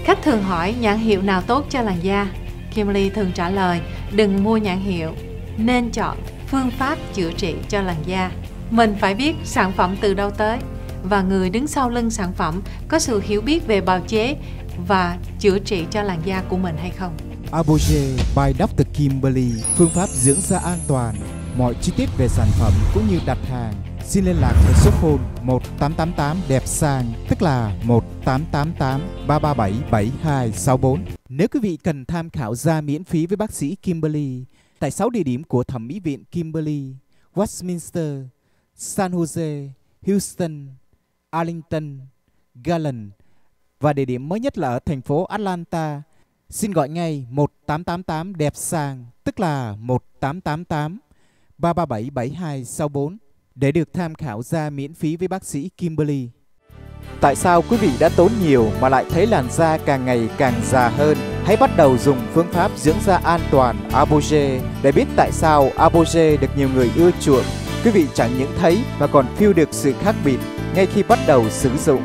Khách thường hỏi nhãn hiệu nào tốt cho làn da. Kimberly thường trả lời đừng mua nhãn hiệu, nên chọn phương pháp chữa trị cho làn da. Mình phải biết sản phẩm từ đâu tới và người đứng sau lưng sản phẩm có sự hiểu biết về bào chế và chữa trị cho làn da của mình hay không. Abogé by Dr. Kimberly, phương pháp dưỡng da an toàn. Mọi chi tiết về sản phẩm cũng như đặt hàng xin liên lạc với số phone 1888 đẹp sang, tức là 1888 337 7264. Nếu quý vị cần tham khảo da miễn phí với bác sĩ Kimberly tại 6 địa điểm của thẩm mỹ viện Kimberly: Westminster, San Jose, Houston, Arlington, Garland và địa điểm mới nhất là ở thành phố Atlanta, xin gọi ngay 1888 đẹp sang, tức là 1888 337 7264 để được tham khảo da miễn phí với bác sĩ Kimberly. Tại sao quý vị đã tốn nhiều mà lại thấy làn da càng ngày càng già hơn? Hãy bắt đầu dùng phương pháp dưỡng da an toàn Abogé để biết tại sao Abogé được nhiều người ưa chuộng. Quý vị chẳng những thấy mà còn feel được sự khác biệt ngay khi bắt đầu sử dụng.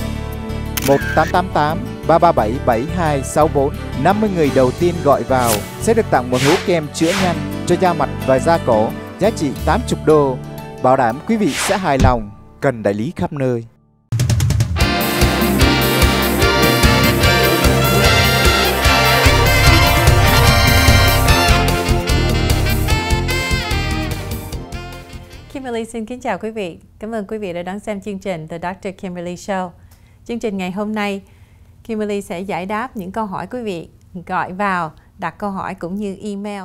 1888 337 7264. 50 người đầu tiên gọi vào sẽ được tặng một hũ kem chữa nhăn cho da mặt và da cổ giá trị 80 đô. Bảo đảm quý vị sẽ hài lòng, cần đại lý khắp nơi. Kimberly xin kính chào quý vị. Cảm ơn quý vị đã đón xem chương trình The Dr. Kimberly Show. Chương trình ngày hôm nay, Kimberly sẽ giải đáp những câu hỏi quý vị gọi vào, đặt câu hỏi cũng như email.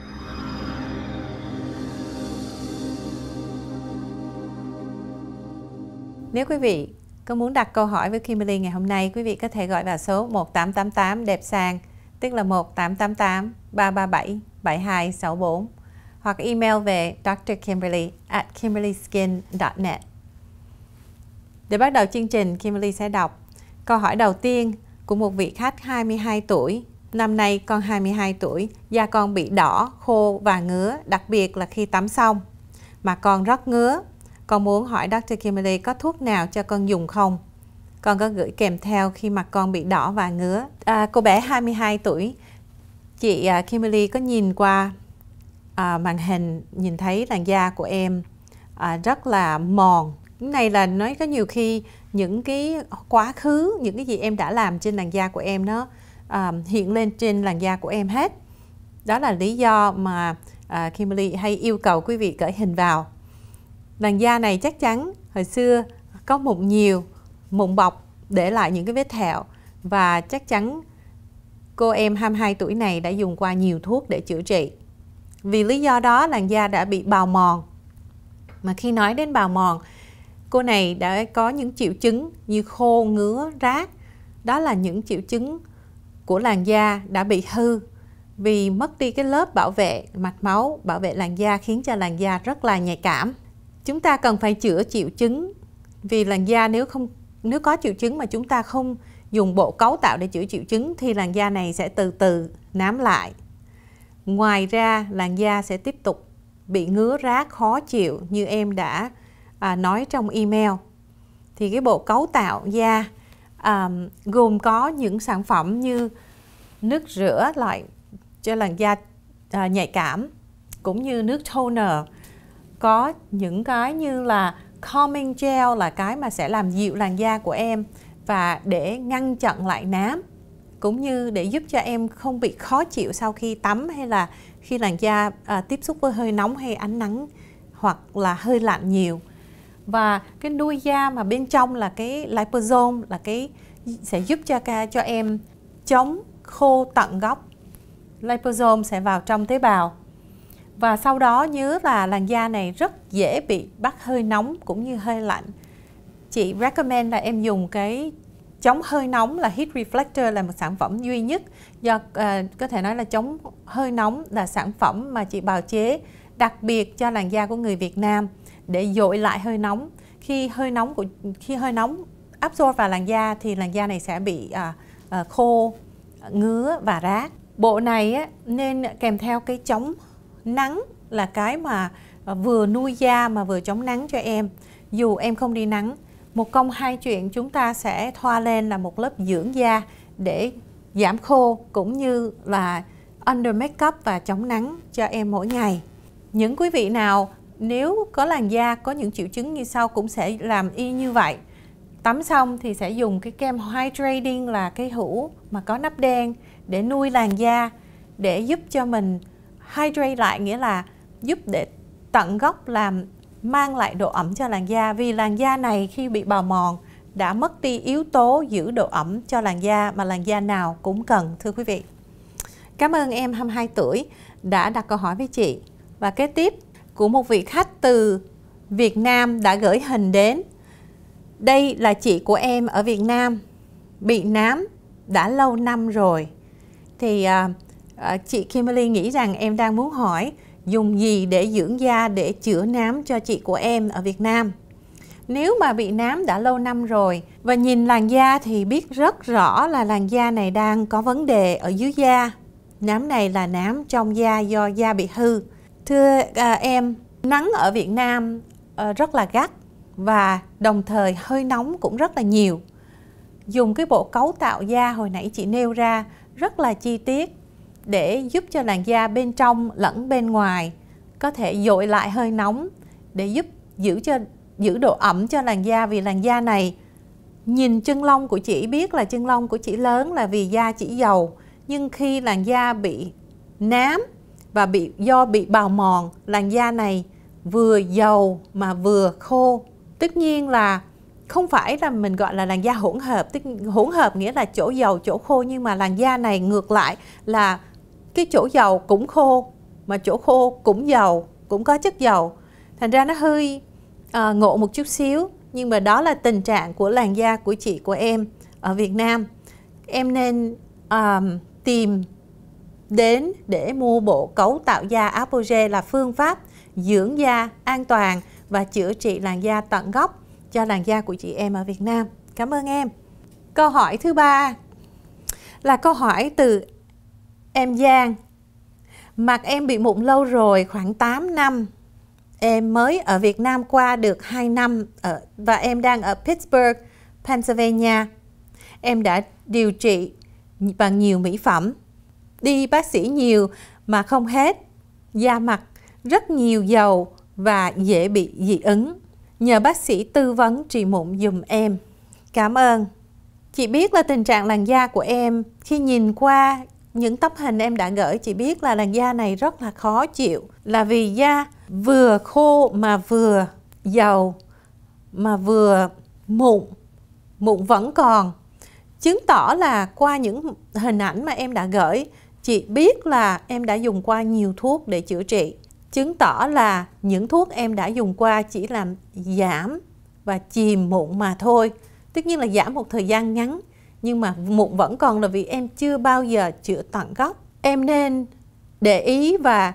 Nếu quý vị có muốn đặt câu hỏi với Kimberly ngày hôm nay, quý vị có thể gọi vào số 1888 đẹp sang, tức là 1888 337 7264, hoặc email về drkimberly@kimberlyskin.net. Để bắt đầu chương trình, Kimberly sẽ đọc câu hỏi đầu tiên của một vị khách 22 tuổi. Năm nay con 22 tuổi, da con bị đỏ, khô và ngứa, đặc biệt là khi tắm xong. Mà con rất ngứa. Con muốn hỏi Dr. Kimberly có thuốc nào cho con dùng không? Con có gửi kèm theo khi mặt con bị đỏ và ngứa. Cô bé 22 tuổi, chị Kimberly có nhìn qua màn hình, nhìn thấy làn da của em rất là mòn. Cái này là nói có nhiều khi những cái quá khứ, những cái gì em đã làm trên làn da của em nó hiện lên trên làn da của em hết. Đó là lý do mà Kimberly hay yêu cầu quý vị gửi hình vào. Làn da này chắc chắn hồi xưa có mụn nhiều, mụn bọc để lại những cái vết thẹo, và chắc chắn cô em 22 tuổi này đã dùng qua nhiều thuốc để chữa trị. Vì lý do đó làn da đã bị bào mòn. Mà khi nói đến bào mòn, cô này đã có những triệu chứng như khô, ngứa, rát. Đó là những triệu chứng của làn da đã bị hư vì mất đi cái lớp bảo vệ mạch máu, bảo vệ làn da, khiến cho làn da rất là nhạy cảm. Chúng ta cần phải chữa triệu chứng, vì làn da nếu có triệu chứng mà chúng ta không dùng bộ cấu tạo để chữa triệu chứng thì làn da này sẽ từ từ nám lại. Ngoài ra làn da sẽ tiếp tục bị ngứa rát khó chịu như em đã nói trong email. Thì cái bộ cấu tạo da gồm có những sản phẩm như nước rửa lại cho làn da nhạy cảm, cũng như nước toner. Có những cái như là calming gel là cái mà sẽ làm dịu làn da của em và để ngăn chặn lại nám, cũng như để giúp cho em không bị khó chịu sau khi tắm hay là khi làn da tiếp xúc với hơi nóng hay ánh nắng hoặc là hơi lạnh nhiều. Và cái nuôi da mà bên trong là cái liposome, là cái sẽ giúp cho em chống khô tận gốc. Liposome sẽ vào trong tế bào. Và sau đó nhớ là làn da này rất dễ bị bắt hơi nóng cũng như hơi lạnh. Chị recommend là em dùng cái chống hơi nóng là Heat Reflector, là một sản phẩm duy nhất do có thể nói là chống hơi nóng, là sản phẩm mà chị bào chế đặc biệt cho làn da của người Việt Nam để dội lại hơi nóng. Khi hơi nóng absorb vào làn da thì làn da này sẽ bị khô, ngứa và rát. Bộ này nên kèm theo cái chống nắng, là cái mà vừa nuôi da mà vừa chống nắng cho em. Dù em không đi nắng, một công hai chuyện, chúng ta sẽ thoa lên là một lớp dưỡng da để giảm khô cũng như là under makeup và chống nắng cho em mỗi ngày. Những quý vị nào nếu có làn da có những triệu chứng như sau cũng sẽ làm y như vậy. Tắm xong thì sẽ dùng cái kem hydrating là cái hũ mà có nắp đen để nuôi làn da, để giúp cho mình hydrate lại, nghĩa là giúp để tận gốc mang lại độ ẩm cho làn da. Vì làn da này khi bị bào mòn đã mất đi yếu tố giữ độ ẩm cho làn da mà làn da nào cũng cần, thưa quý vị. Cảm ơn em 22 tuổi đã đặt câu hỏi với chị. Và kế tiếp của một vị khách từ Việt Nam đã gửi hình đến. Đây là chị của em ở Việt Nam, bị nám đã lâu năm rồi. Thì chị Kimberly nghĩ rằng em đang muốn hỏi dùng gì để dưỡng da để chữa nám cho chị của em ở Việt Nam. Nếu mà bị nám đã lâu năm rồi và nhìn làn da thì biết rất rõ là làn da này đang có vấn đề ở dưới da. Nám này là nám trong da do da bị hư. Thưa em, nắng ở Việt Nam rất là gắt và đồng thời hơi nóng cũng rất là nhiều. Dùng cái bộ cấu tạo da hồi nãy chị nêu ra rất là chi tiết để giúp cho làn da bên trong lẫn bên ngoài có thể dội lại hơi nóng để giúp giữ độ ẩm cho làn da. Vì làn da này, nhìn chân lông của chị biết là chân lông của chị lớn là vì da chỉ dầu, nhưng khi làn da bị nám và do bị bào mòn, làn da này vừa dầu mà vừa khô. Tất nhiên là không phải là mình gọi là làn da hỗn hợp. Hỗn hợp nghĩa là chỗ dầu chỗ khô, nhưng mà làn da này ngược lại là cái chỗ dầu cũng khô mà chỗ khô cũng dầu, cũng có chất dầu. Thành ra nó hơi ngộ một chút xíu, nhưng mà đó là tình trạng của làn da của chị của em ở Việt Nam. Em nên tìm đến để mua bộ cấu tạo da Apogee là phương pháp dưỡng da an toàn và chữa trị làn da tận gốc cho làn da của chị em ở Việt Nam. Cảm ơn em. Câu hỏi thứ ba là câu hỏi từ em Giang. Mặt em bị mụn lâu rồi, khoảng 8 năm. Em mới ở Việt Nam qua được 2 năm và em đang ở Pittsburgh, Pennsylvania. Em đã điều trị bằng nhiều mỹ phẩm, đi bác sĩ nhiều mà không hết. Da mặt rất nhiều dầu và dễ bị dị ứng. Nhờ bác sĩ tư vấn trị mụn giùm em. Cảm ơn. Chị biết là tình trạng làn da của em, khi nhìn qua những tấm hình em đã gửi, chị biết là làn da này rất là khó chịu. Là vì da vừa khô mà vừa dầu mà vừa mụn. Mụn vẫn còn. Chứng tỏ là qua những hình ảnh mà em đã gửi, chị biết là em đã dùng qua nhiều thuốc để chữa trị. Chứng tỏ là những thuốc em đã dùng qua chỉ làm giảm và chìm mụn mà thôi. Tất nhiên là giảm một thời gian ngắn, nhưng mà mụn vẫn còn là vì em chưa bao giờ chữa tận gốc. Em nên để ý và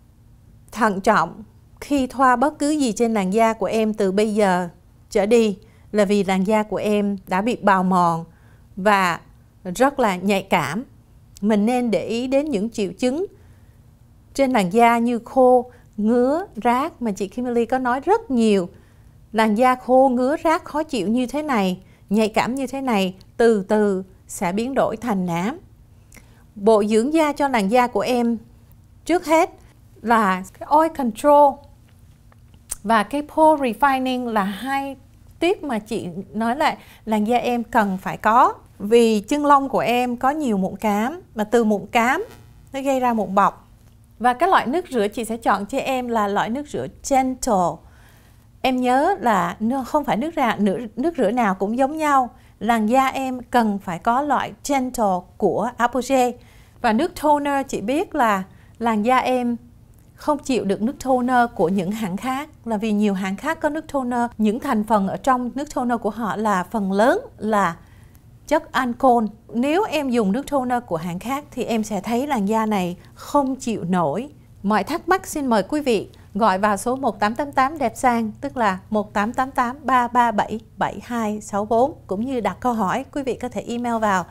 thận trọng khi thoa bất cứ gì trên làn da của em từ bây giờ trở đi, là vì làn da của em đã bị bào mòn và rất là nhạy cảm. Mình nên để ý đến những triệu chứng trên làn da như khô, ngứa, rát mà chị Kimberly có nói rất nhiều. Làn da khô, ngứa, rát, khó chịu như thế này, nhạy cảm như thế này, từ từ sẽ biến đổi thành nám. Bộ dưỡng da cho làn da của em trước hết là cái oil control và cái pore refining là hai tiếp mà chị nói là làn da em cần phải có. Vì chân lông của em có nhiều mụn cám, mà từ mụn cám nó gây ra mụn bọc. Và cái loại nước rửa chị sẽ chọn cho em là loại nước rửa gentle. Em nhớ là không phải nước rửa nào cũng giống nhau. Làn da em cần phải có loại gentle của Apogee. Và nước toner chị biết là làn da em không chịu được nước toner của những hãng khác, là vì nhiều hãng khác có nước toner, những thành phần ở trong nước toner của họ là phần lớn là chất alcohol. Nếu em dùng nước toner của hãng khác thì em sẽ thấy làn da này không chịu nổi. Mọi thắc mắc xin mời quý vị gọi vào số 1888 đẹp sang, tức là 1888 337 7264, cũng như đặt câu hỏi quý vị có thể email vào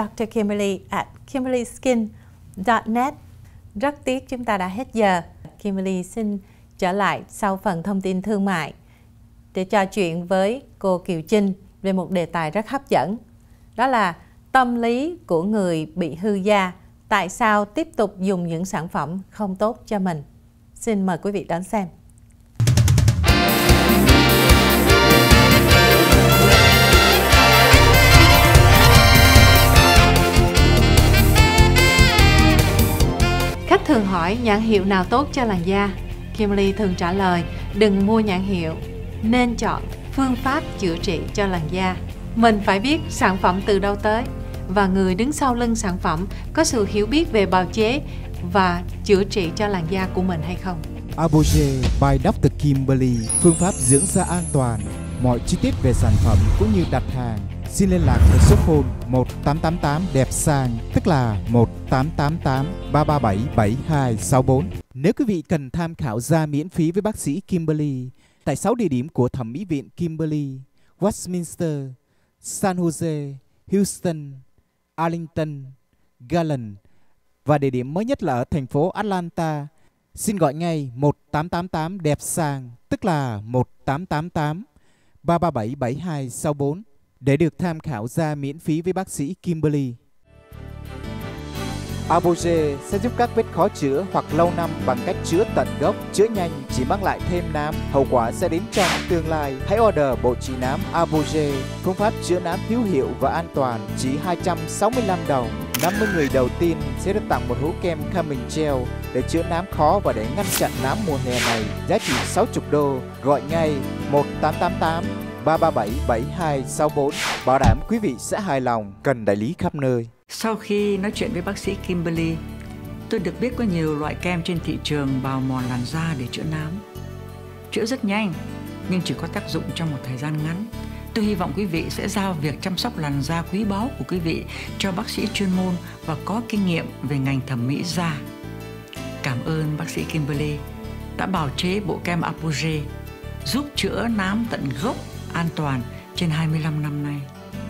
drkimberly@kimberlyskin.net. Rất tiếc chúng ta đã hết giờ. Kimberly xin trở lại sau phần thông tin thương mại để trò chuyện với cô Kiều Trinh về một đề tài rất hấp dẫn. Đó là tâm lý của người bị hư da, tại sao tiếp tục dùng những sản phẩm không tốt cho mình. Xin mời quý vị đón xem. Khách thường hỏi nhãn hiệu nào tốt cho làn da. Kimberly thường trả lời đừng mua nhãn hiệu, nên chọn phương pháp chữa trị cho làn da. Mình phải biết sản phẩm từ đâu tới và người đứng sau lưng sản phẩm có sự hiểu biết về bào chế và chữa trị cho làn da của mình hay không. Abogé by Dr. Kimberly, phương pháp dưỡng da an toàn. Mọi chi tiết về sản phẩm cũng như đặt hàng xin liên lạc với số phone 1888 đẹp sang, tức là 1888 337 7264. Nếu quý vị cần tham khảo da miễn phí với bác sĩ Kimberly tại 6 địa điểm của thẩm mỹ viện Kimberly: Westminster, San Jose, Houston, Arlington, Garland và địa điểm mới nhất là ở thành phố Atlanta, xin gọi ngay 1888 đẹp sang, tức là 1888 337 7264 để được tham khảo da miễn phí với bác sĩ Kimberly. Abogé sẽ giúp các vết khó chữa hoặc lâu năm bằng cách chữa tận gốc, chữa nhanh chỉ mang lại thêm nám, hậu quả sẽ đến trong tương lai. Hãy order bộ trị nám Abogé, phương pháp chữa nám hữu hiệu và an toàn, chỉ 265 đồng. 50 người đầu tiên sẽ được tặng một hũ kem Calming Gel để chữa nám khó và để ngăn chặn nám mùa hè này, giá trị 60 đô. Gọi ngay 1888 337 7264, bảo đảm quý vị sẽ hài lòng, cần đại lý khắp nơi. Sau khi nói chuyện với bác sĩ Kimberly, tôi được biết có nhiều loại kem trên thị trường bào mòn làn da để chữa nám. Chữa rất nhanh, nhưng chỉ có tác dụng trong một thời gian ngắn. Tôi hy vọng quý vị sẽ giao việc chăm sóc làn da quý báu của quý vị cho bác sĩ chuyên môn và có kinh nghiệm về ngành thẩm mỹ da. Cảm ơn bác sĩ Kimberly đã bào chế bộ kem Abogé, giúp chữa nám tận gốc an toàn trên 25 năm nay.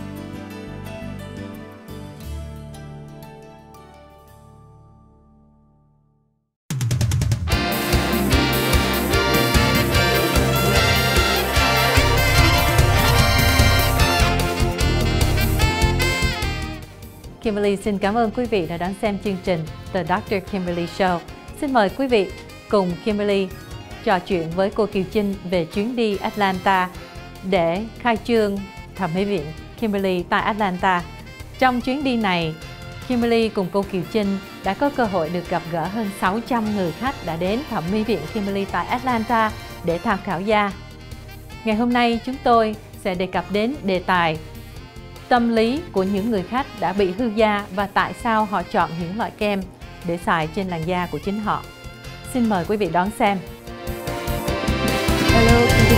Kimberly xin cảm ơn quý vị đã đón xem chương trình The Dr. Kimberly Show. Xin mời quý vị cùng Kimberly trò chuyện với cô Kiều Trinh về chuyến đi Atlanta để khai trương thẩm mỹ viện Kimberly tại Atlanta. Trong chuyến đi này, Kimberly cùng cô Kiều Trinh đã có cơ hội được gặp gỡ hơn 600 người khách đã đến thẩm mỹ viện Kimberly tại Atlanta để tham khảo da. Ngày hôm nay chúng tôi sẽ đề cập đến đề tài tâm lý của những người khách đã bị hư da và tại sao họ chọn những loại kem để xài trên làn da của chính họ. Xin mời quý vị đón xem. Hello,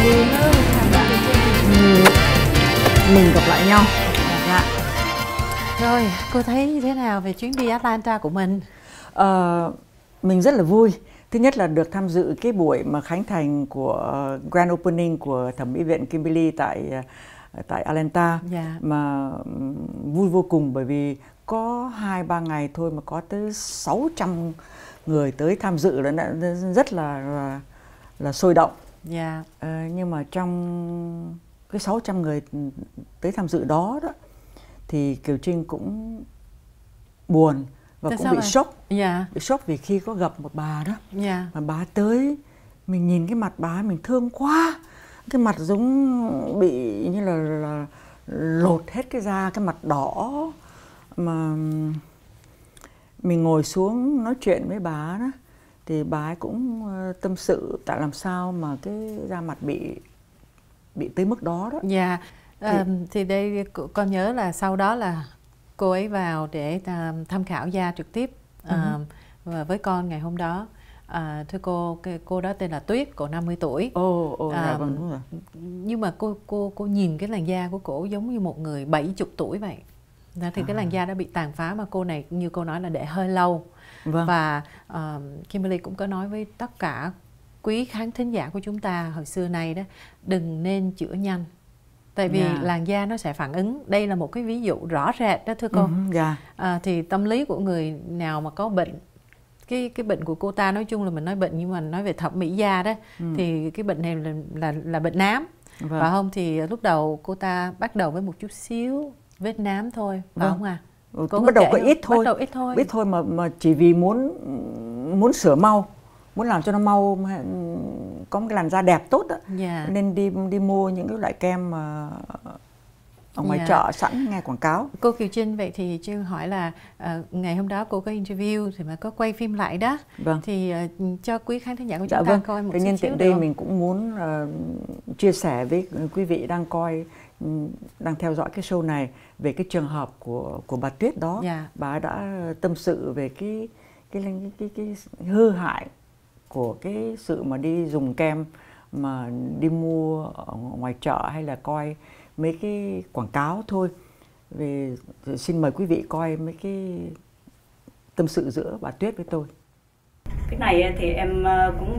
mình gặp lại nhau. Dạ. Rồi, cô thấy như thế nào về chuyến đi Atlanta của mình? Mình rất là vui. Thứ nhất là được tham dự cái buổi mà khánh thành của Grand Opening của thẩm mỹ viện Kimberly tại Atlanta. Mà vui vô cùng bởi vì có 2-3 ngày thôi mà có tới 600 người tới tham dự, rất là sôi động. Nhưng mà trong cái 600 người tới tham dự đó thì Kiều Trinh cũng buồn và cũng bị sốc. Bị sốc vì khi có gặp một bà đó mà bà tới, mình nhìn cái mặt bà mình thương quá. Cái mặt giống bị như là lột hết cái da, cái mặt đỏ. Mà mình ngồi xuống nói chuyện với bà đó thì bà ấy cũng tâm sự tại làm sao mà cái da mặt bị tới mức đó đó. Thì đây con nhớ là sau đó là cô ấy vào để tham khảo da trực tiếp với con ngày hôm đó. Thưa cô đó tên là Tuyết, cô 50 tuổi. Vâng, đúng rồi. Nhưng mà cô nhìn cái làn da của cô giống như một người 70 tuổi vậy. Thì cái làn da đã bị tàn phá mà cô này như cô nói là để hơi lâu. Và Kimberly cũng có nói với tất cả quý khán thính giả của chúng ta hồi xưa nay đó, đừng nên chữa nhanh. Tại vì làn da nó sẽ phản ứng. Đây là một cái ví dụ rõ rệt đó thưa cô. Thì tâm lý của người nào mà có bệnh, cái bệnh của cô ta, nói chung là mình nói bệnh nhưng mà nói về thẩm mỹ da đó, thì cái bệnh này là bệnh nám. Và không thì lúc đầu cô ta bắt đầu với một chút xíu vết nám thôi, phải không ạ? Bắt đầu có ít thôi. Bắt đầu ít thôi. Ít thôi mà chỉ vì muốn sửa mau, muốn làm cho nó mau, có một cái làn da đẹp tốt đó. Nên đi mua những cái loại kem mà ở ngoài chợ sẵn nghe quảng cáo. Cô Kiều Trinh, vậy thì Trinh hỏi là ngày hôm đó cô có interview thì mà có quay phim lại đó. Thì cho quý khán thính giả của chúng ta coi một chút xíu. Nhân tiện đây mình cũng muốn chia sẻ với quý vị đang theo dõi cái show này về cái trường hợp của bà Tuyết đó. Bà đã tâm sự về cái hư hại của cái sự mà đi dùng kem, mà đi mua ở ngoài chợ hay là coi mấy cái quảng cáo thôi. Xin mời quý vị coi mấy cái tâm sự giữa bà Tuyết với tôi. Cái này thì em cũng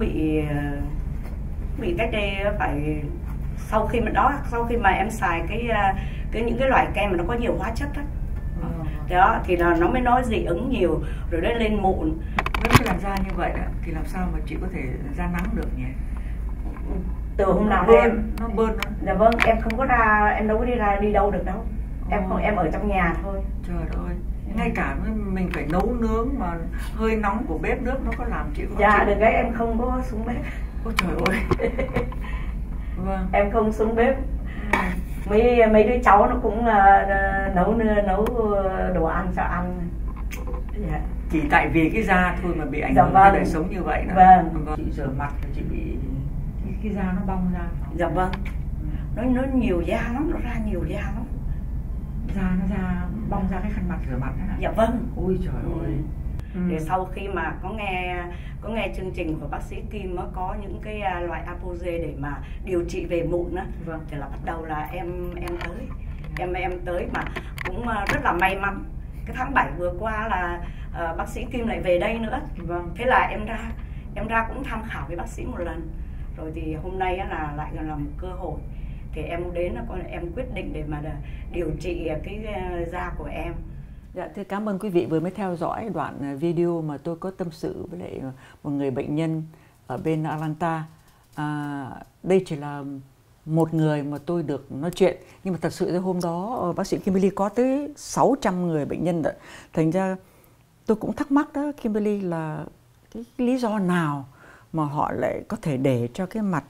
bị cách đây phải sau khi mà em xài những cái loại kem mà nó có nhiều hóa chất đó thì là nó mới nói dị ứng nhiều, rồi nó lên mụn. Với cái làn da như vậy đó, thì làm sao mà chị có thể ra nắng được nhỉ? Từ hôm nào nó bơn. Dạ vâng, em không có ra, em đâu có đi đâu được đâu. Em ở trong nhà thôi. Trời ơi, ngay cả mình phải nấu nướng mà hơi nóng của bếp nước nó có làm chị khó chịu? Được cái em không có xuống bếp. Ôi trời ơi. Vâng. Em không xuống bếp. Mấy đứa cháu nó cũng nấu đồ ăn cho ăn. Chỉ tại vì cái da thôi mà bị ảnh hưởng đến đời sống như vậy đó. Chị rửa mặt thì chị bị cái da nó bong ra. Dạ vâng. Nó nhiều da lắm, nó ra nhiều da lắm. Da nó ra bong ra cái khăn mặt rửa mặt đó hả? Dạ vâng. Ôi trời ơi. Để sau khi mà có nghe chương trình của bác sĩ Kim có những cái loại Apoge để mà điều trị về mụn á, thì là bắt đầu là em tới. Em tới mà cũng rất là may mắn. Cái tháng 7 vừa qua là bác sĩ Kim lại về đây nữa. Thế là em ra cũng tham khảo với bác sĩ một lần. Rồi thì hôm nay là lại là một cơ hội. Thì em đến là em quyết định để mà điều trị cái da của em. Dạ, thưa cảm ơn quý vị vừa mới theo dõi đoạn video mà tôi có tâm sự với lại một người bệnh nhân ở bên Atlanta. Đây chỉ là một người mà tôi được nói chuyện, nhưng mà thật sự hôm đó bác sĩ Kimberly có tới 600 người bệnh nhân đó. Thành ra tôi cũng thắc mắc đó, Kimberly, là cái lý do nào mà họ lại có thể để cho cái mặt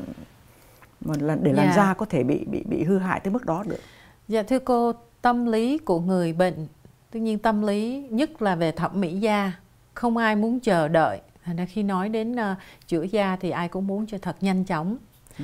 để làn da có thể bị hư hại tới mức đó được? Dạ thưa cô, tâm lý của người bệnh, tất nhiên tâm lý nhất là về thẩm mỹ da, không ai muốn chờ đợi. Thành ra khi nói đến chữa da thì ai cũng muốn cho thật nhanh chóng.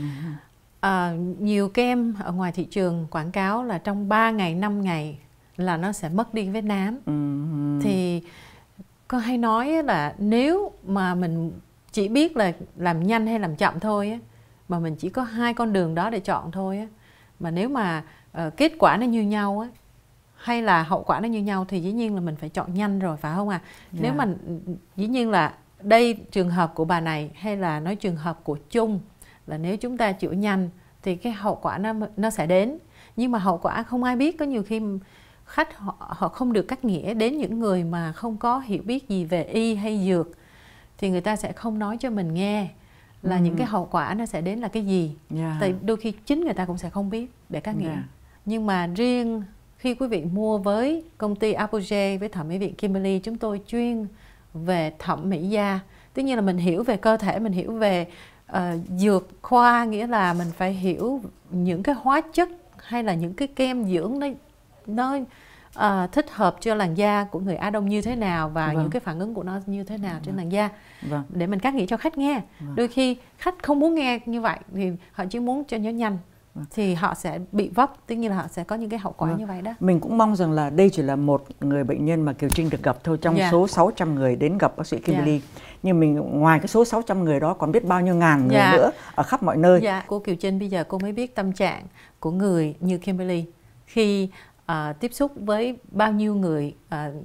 Nhiều kem ở ngoài thị trường quảng cáo là trong 3 ngày, 5 ngày là nó sẽ mất đi vết nám. Thì có hay nói là nếu mà mình chỉ biết là làm nhanh hay làm chậm thôi á, mà mình chỉ có 2 con đường đó để chọn thôi á, mà nếu mà kết quả nó như nhau á, hay là hậu quả nó như nhau thì dĩ nhiên là mình phải chọn nhanh rồi, phải không ạ? Nếu mà dĩ nhiên là đây trường hợp của bà này hay là nói trường hợp của chung, là nếu chúng ta chữa nhanh thì cái hậu quả nó sẽ đến. Nhưng mà hậu quả không ai biết, có nhiều khi khách họ không được cắt nghĩa, đến những người mà không có hiểu biết gì về y hay dược thì người ta sẽ không nói cho mình nghe là những cái hậu quả nó sẽ đến là cái gì. Tại đôi khi chính người ta cũng sẽ không biết để cắt nghĩa. Nhưng mà riêng khi quý vị mua với công ty Apoge, với thẩm mỹ viện Kimberly, chúng tôi chuyên về thẩm mỹ da. Tất nhiên là mình hiểu về cơ thể, mình hiểu về dược khoa, nghĩa là mình phải hiểu những cái hóa chất hay là những cái kem dưỡng nó thích hợp cho làn da của người Á Đông như thế nào, và những cái phản ứng của nó như thế nào trên làn da, để mình cắt nghĩa cho khách nghe. Đôi khi khách không muốn nghe như vậy thì họ chỉ muốn cho nó nhanh, thì họ sẽ bị vấp, tất nhiên là họ sẽ có những cái hậu quả như vậy đó. Mình cũng mong rằng là đây chỉ là một người bệnh nhân mà Kiều Trinh được gặp thôi trong số 600 người đến gặp bác sĩ Kimberly. Nhưng mình ngoài cái số 600 người đó còn biết bao nhiêu ngàn người nữa ở khắp mọi nơi. Cô Kiều Trinh, bây giờ cô mới biết tâm trạng của người như Kimberly khi tiếp xúc với bao nhiêu người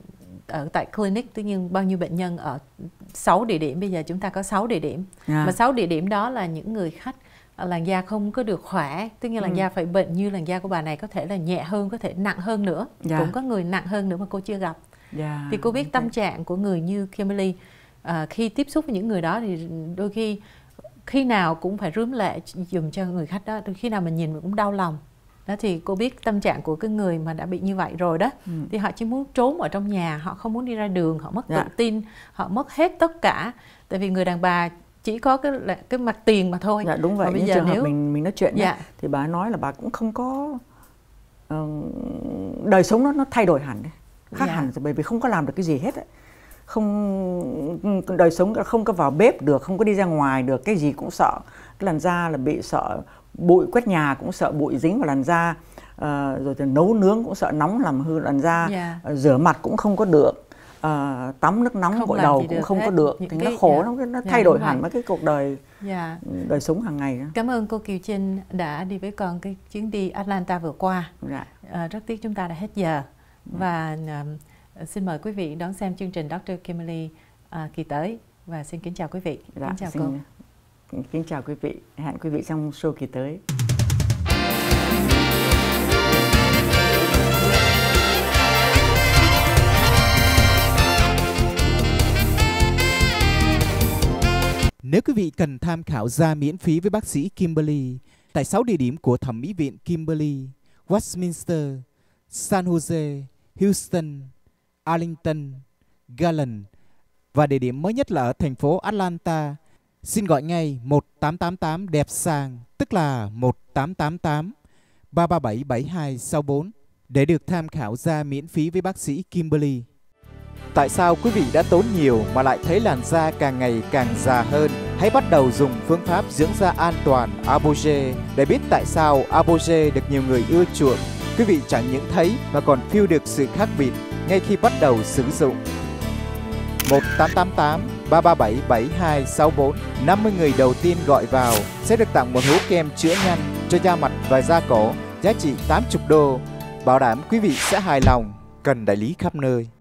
ở tại clinic, tất nhiên bao nhiêu bệnh nhân ở 6 địa điểm. Bây giờ chúng ta có 6 địa điểm. Mà 6 địa điểm đó là những người khách làn da không có được khỏe, tức là làn da phải bệnh như làn da của bà này, có thể là nhẹ hơn, có thể nặng hơn nữa. Cũng có người nặng hơn nữa mà cô chưa gặp. Thì cô biết tâm trạng của người như Kimberly khi tiếp xúc với những người đó thì đôi khi nào cũng phải rướm lệ dùm cho người khách đó. Đôi khi nào mình nhìn mình cũng đau lòng. Đó thì cô biết tâm trạng của cái người mà đã bị như vậy rồi đó. Thì họ chỉ muốn trốn ở trong nhà, họ không muốn đi ra đường, họ mất tự tin, họ mất hết tất cả. Tại vì người đàn bà chỉ có cái mặt tiền mà thôi. Dạ đúng vậy. Bây giờ trường hợp mình nói chuyện nhé, thì bà nói là bà cũng không có đời sống nó thay đổi hẳn đấy. Khác hẳn bởi vì không có làm được cái gì hết ấy. Không, đời sống không có vào bếp được, không có đi ra ngoài được, cái gì cũng sợ. Cái làn da là bị sợ bụi, quét nhà cũng sợ bụi dính vào làn da, rồi thì nấu nướng cũng sợ nóng làm hư làn da, rửa mặt cũng không có được, tắm nước nóng gội đầu cũng không có được. Thì nó khổ lắm, nó thay đổi hẳn với cái cuộc đời đời sống hàng ngày đó. Cảm ơn cô Kiều Trinh đã đi với con cái chuyến đi Atlanta vừa qua. Rất tiếc chúng ta đã hết giờ. Và xin mời quý vị đón xem chương trình Dr. Kimberly kỳ tới. Và xin kính chào quý vị. Kính chào cô. Kính chào quý vị. Hẹn quý vị trong show kỳ tới. Nếu quý vị cần tham khảo da miễn phí với bác sĩ Kimberly tại 6 địa điểm của Thẩm mỹ viện Kimberly: Westminster, San Jose, Houston, Arlington, Garland và địa điểm mới nhất là ở thành phố Atlanta, xin gọi ngay 1888 đẹp sàng, tức là 1888 337 7264 để được tham khảo da miễn phí với bác sĩ Kimberly. Tại sao quý vị đã tốn nhiều mà lại thấy làn da càng ngày càng già hơn? Hãy bắt đầu dùng phương pháp dưỡng da an toàn Abogé để biết tại sao Abogé được nhiều người ưa chuộng. Quý vị chẳng những thấy mà còn feel được sự khác biệt ngay khi bắt đầu sử dụng. 1888 337 7264. 50 người đầu tiên gọi vào sẽ được tặng một hũ kem chữa nhăn cho da mặt và da cổ giá trị $80, bảo đảm quý vị sẽ hài lòng. Cần đại lý khắp nơi.